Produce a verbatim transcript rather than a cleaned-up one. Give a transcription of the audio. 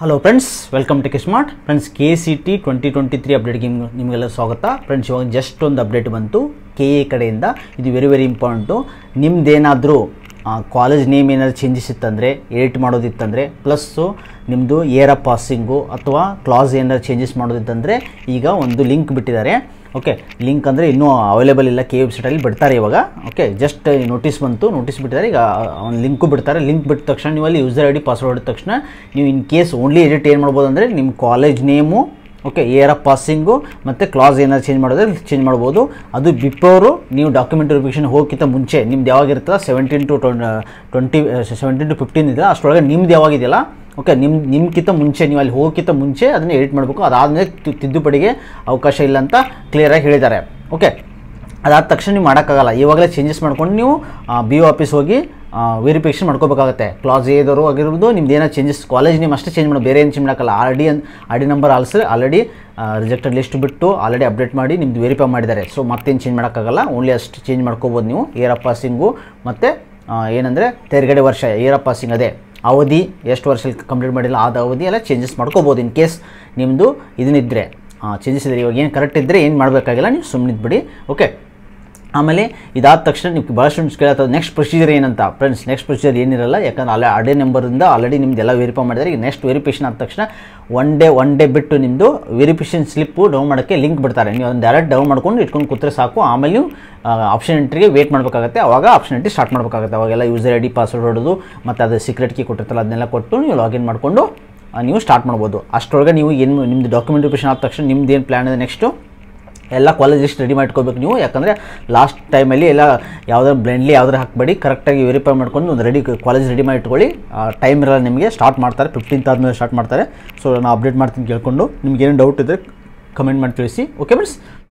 Hello friends, welcome to smart friends. K C T twenty twenty three ಅಪ್ಡೇಟ್ಗೆ ನಿಮಗೆಲ್ಲ ಸ್ವಾಗತ friends. ಇವಾಗ just ಒಂದು ಅಪ್ಡೇಟ್ ಬಂತು ಕೆ ಎ ಕಡೆಯಿಂದ. ಇದು ವೆರಿ ವೆರಿ ಇಂಪಾರ್ಟೆಂಟು. ನಿಮ್ಮದೇನಾದರೂ ಕಾಲೇಜ್ ನೇಮ್ ಏನಾದರೂ ಚೇಂಜಸ್ ಇತ್ತಂದರೆ, ಎಡಿಟ್ ಮಾಡೋದಿತ್ತಂದರೆ, ಪ್ಲಸ್ಸು ನಿಮ್ಮದು ಇಯರ್ ಆಫ್ ಪಾಸಿಂಗು ಅಥವಾ ಕ್ಲಾಸ್ ಏನಾದ್ರು ಚೇಂಜಸ್ ಮಾಡೋದಿತ್ತಂದರೆ ಈಗ ಒಂದು ಲಿಂಕ್ ಬಿಟ್ಟಿದ್ದಾರೆ. ಓಕೆ, ಲಿಂಕ್ ಅಂದರೆ ಇನ್ನೂ ಅವೈಲೇಬಲ್ ಇಲ್ಲ, ಕೆ ವೆಬ್ಸೈಟಲ್ಲಿ ಬಿಡ್ತಾರೆ ಇವಾಗ. ಓಕೆ, ಜಸ್ಟ್ ನೋಟಿಸ್ ಬಂತು, ನೋಟಿಸ್ ಬಿಟ್ಟಿದ್ದಾರೆ. ಈಗ ಒಂದು ಲಿಂಕು ಬಿಡ್ತಾರೆ. ಲಿಂಕ್ ಬಿಟ್ಟ ತಕ್ಷಣ ನೀವು ಅಲ್ಲಿ ಯೂಸರ್ ಐ ಡಿ ಪಾಸ್ವರ್ಡ್ ಹೊಡಿದ ತಕ್ಷಣ ನೀವು ಇನ್ ಕೇಸ್ ಓನ್ಲಿ ಎಡಿಟ್ ಏನು ಮಾಡ್ಬೋದು ಅಂದರೆ ನಿಮ್ಮ college name, okay, year of passing ಮತ್ತು ಕ್ಲಾಸ್ ಏನಾದ್ರು ಚೇಂಜ್ ಮಾಡೋದ್ರೆ ಚೇಂಜ್ ಮಾಡ್ಬೋದು. ಅದು ಬಿಫೋರು ನೀವು ಡಾಕ್ಯುಮೆಂಟ್ ವೆರಿಫಿಕೇಷನ್ ಹೋಗಿಂತ ಮುಂಚೆ ನಿಮ್ದು ಯಾವಾಗಿರ್ತದೆ seventeen to twenty seventeen to fifteen ಇದೆಯಲ್ಲ ಅಷ್ಟರೊಳಗೆ ನಿಮ್ದು ಯಾವಾಗಿದೆಯಲ್ಲ, ಓಕೆ, ನಿಮ್ಮ ನಿಮ್ಗಿಂತ ಮುಂಚೆ ನೀವು ಅಲ್ಲಿ ಹೋಗಿಂತ ಮುಂಚೆ ಅದನ್ನು ಎಡಿಟ್ ಮಾಡಬೇಕು. ಅದಾದಮೇಲೆ ತಿದ್ದುಪಡಿಗೆ ಅವಕಾಶ ಇಲ್ಲ ಅಂತ ಕ್ಲಿಯರಾಗಿ ಹೇಳಿದ್ದಾರೆ. ಓಕೆ, ಅದಾದ ತಕ್ಷಣ ನೀವು ಮಾಡೋಕ್ಕಾಗಲ್ಲ. ಇವಾಗಲೇ ಚೇಂಜಸ್ ಮಾಡ್ಕೊಂಡು ನೀವು ಬಿ ಒ ಆಫೀಸ್ ಹೋಗಿ ವೆರಿಫಿಕೇಷನ್ ಮಾಡ್ಕೋಬೇಕಾಗುತ್ತೆ. ಕ್ಲಾಸ್ ಏದವರು ಆಗಿರ್ಬೋದು, ನಿಮ್ದು ಏನೋ ಚೇಂಜಸ್ ಕಾಲೇಜ್ ನೇಮ್ ಅಷ್ಟೇ ಚೇಂಜ್ ಮಾಡೋದು, ಬೇರೆ ಏನು ಚೇಂಜ್ ಮಾಡೋಕ್ಕಲ್ಲ. R D R D number also already rejected list ಬಿಟ್ಟು ಆಲ್ರೆಡಿ ಅಪ್ಡೇಟ್ ಮಾಡಿ ನಿಮ್ದು ವೆರಿಫೈ ಮಾಡಿದ್ದಾರೆ. ಸೊ ಮತ್ತೇನು ಚೇಂಜ್ ಮಾಡೋಕ್ಕಾಗಲ್ಲ, ಓನ್ಲಿ ಅಷ್ಟು ಚೇಂಜ್ ಮಾಡ್ಕೋಬೋದು ನೀವು. ಇಯರ್ ಆಫ್ ಪಾಸಿಂಗು ಮತ್ತು ಏನಂದರೆ ತೆರಗಡೆ ವರ್ಷ, ಇಯರ್ ಆಫ್ ಪಾಸಿಂಗ್ ಅದೇ ಅವಧಿ ಎಷ್ಟು ವರ್ಷ ಕಂಪ್ಲೀಟ್ ಮಾಡಿಲ್ಲ ಆದ ಅವಧಿ ಎಲ್ಲ ಚೇಂಜಸ್ ಮಾಡ್ಕೋಬೋದು. ಇನ್ ಕೇಸ್ ನಿಮ್ಮದು ಇದನ್ನಿದ್ದರೆ ಚೇಂಜಸ್ ಇದ್ದರೆ, ಇವಾಗ ಏನು ಕರೆಕ್ಟ್ ಇದ್ದರೆ ಏನು ಮಾಡಬೇಕಾಗಿಲ್ಲ, ನೀವು ಸುಮ್ಮನಿದ್ಬಿಡಿ. ಓಕೆ, ಆಮೇಲೆ ಇದಾದ ತಕ್ಷಣ ನೀವು ಭಾಳ ಸ್ಟೂಡೆಂಟ್ಸ್ ಕೇಳತ್ತದ ನೆಕ್ಸ್ಟ್ ಪ್ರೊಸೀಜರ್ ಏನಂತ. ಫ್ರೆಂಡ್ಸ್, ನೆಕ್ಸ್ಟ್ ಪ್ರೊಸೀಜರ್ ಏನಿರಲ್ಲ, ಯಾಕಂದ್ರೆ ಅಲ್ಲೇ ಆರ್ ಡಿ ನಂಬರಿಂದ ಆಲ್ರೆಡಿ ನಿಮ್ದೆಲ್ಲ ವೆರಿಫೈ ಮಾಡಿದರೆ. ಈಗ ನೆಕ್ಸ್ಟ್ ವೆರಿಫಿಕೇಷನ್ ಆದ ತಕ್ಷಣ ಒನ್ ಡೇ ಒನ್ ಡೇ ಬಿಟ್ಟು ನಿಮ್ಮದು ವೆರಿಫಿಕೇಷನ್ ಸ್ಲಿಪ್ಪು ಡೌನ್ ಮಾಡೋಕ್ಕೆ ಲಿಂಕ್ ಬಿಡ್ತಾರೆ. ನೀವು ಅದನ್ನು ಡೈರೆಕ್ಟ್ ಡೌನ್ ಮಾಡ್ಕೊಂಡು ಇಟ್ಕೊಂಡು ಕೂತ್ರೆ ಸಾಕು. ಆಮೇಲೆ ನೀವು ಆಪ್ಷನ್ ಎಂಟ್ರಿಗೆ ವೇಟ್ ಮಾಡಬೇಕಾಗುತ್ತೆ. ಅವಾಗ ಆಪ್ಷನ್ ಎಂಟ್ರಿ ಸ್ಟಾರ್ಟ್ ಮಾಡಬೇಕಾಗುತ್ತೆ. ಅವಾಗೆಲ್ಲ ಯೂಸರ್ ಐ ಡಿ ಪಾಸ್ವರ್ಡ್ ಹೊಡೋದು ಮತ್ತು ಅದು ಸೀಕ್ರೆಟ್ ಕೀ ಕೊಟ್ಟಿರ್ತಲ್ಲ ಅದನ್ನೆಲ್ಲ ಕೊಟ್ಟು ನೀವು ಲಾಗಿನ್ ಮಾಡಿಕೊಂಡು ನೀವು ಸ್ಟಾರ್ಟ್ ಮಾಡ್ಬೋದು. ಅಷ್ಟರೊಳಗೆ ನೀವು ಏನು ನಿಮ್ಮದು ಡಾಕ್ಯುಮೆಂಟ್ ವೆರಿಫಿಕೇಷನ್ ಆದ ತಕ್ಷಣ ನಿಮ್ದು ಏನು ಪ್ಲ್ಯಾನ್ ಇದೆ ನೆಕ್ಸ್ಟು ಎಲ್ಲ ಕಾಲೇಜ್ ಲಿಸ್ಟ್ ರೆಡಿ ಮಾಡ್ಕೋಬೇಕು ನೀವು. ಯಾಕಂದರೆ ಲಾಸ್ಟ್ ಟೈಮಲ್ಲಿ ಎಲ್ಲ ಯಾವುದಾದ್ರು ಬ್ಲೆಂಡ್ಲಿ ಯಾವ್ದಾರು ಹಾಕಬೇಡಿ, ಕರೆಕ್ಟಾಗಿ ವೆರಿಫೈ ಮಾಡ್ಕೊಂಡು ಒಂದು ರೆಡಿ ಕಾಲೇಜ್ ರೆಡಿ ಮಾಡಿ ಇಟ್ಕೊಳ್ಳಿ. ಟೈಮ್ ಇರಲ್ಲ ನಿಮಗೆ, ಸ್ಟಾರ್ಟ್ ಮಾಡ್ತಾರೆ ಫಿಫ್ಟೀನ್ತ್ ಆದಮೇಲೆ ಸ್ಟಾರ್ಟ್ ಮಾಡ್ತಾರೆ. ಸೊ ನಾನು ಅಪ್ಡೇಟ್ ಮಾಡ್ತೀನಿ ಕೇಳ್ಕೊಂಡು ನಿಮ್ಗೆ ಏನು ಡೌಟ್ ಇದ್ದರೆ ಕಮೆಂಟ್ ಮಾಡಿ ತಿಳಿಸಿ. Okay friends.